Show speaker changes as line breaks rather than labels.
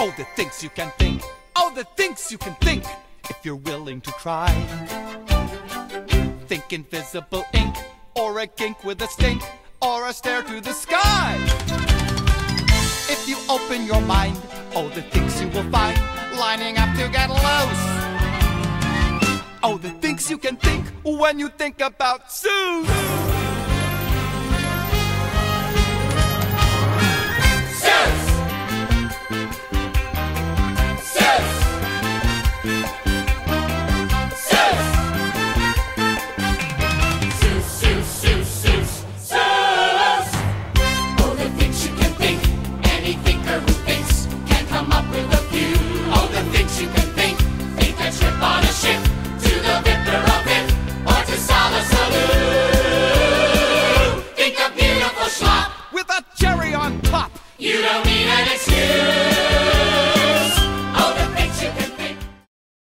Oh, the things you can think. Oh, the things you can think if you're willing to try. Think invisible ink, or a kink with a stink, or a stare to the sky. If you open your mind, oh, the things you will find lining up to get loose. Oh, the things you can think when you think about Zeus.
You don't need